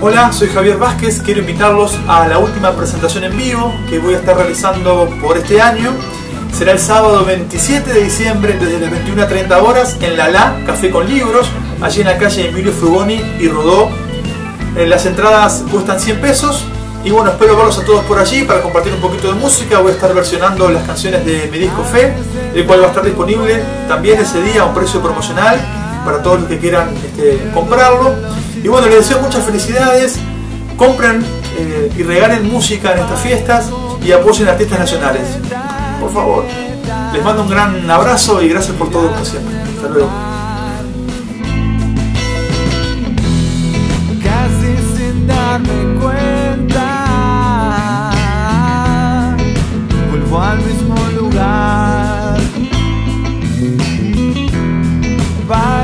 Hola, soy Javier Vázquez, quiero invitarlos a la última presentación en vivo que voy a estar realizando por este año. Será el sábado 27 de diciembre desde las 21:30 horas en La Café con Libros, allí en la calle Emilio Frugoni y Rodó. Las entradas cuestan 100 pesos y bueno, espero verlos a todos por allí para compartir un poquito de música. Voy a estar versionando las canciones de mi disco Fe, el cual va a estar disponible también ese día a un precio promocional para todos los que quieran comprarlo. Y bueno, les deseo muchas felicidades, compren y regalen música en estas fiestas y apoyen a artistas nacionales. Por favor, les mando un gran abrazo y gracias por todo como siempre. Hasta luego. Casi sin darme cuenta, vuelvo al mismo lugar.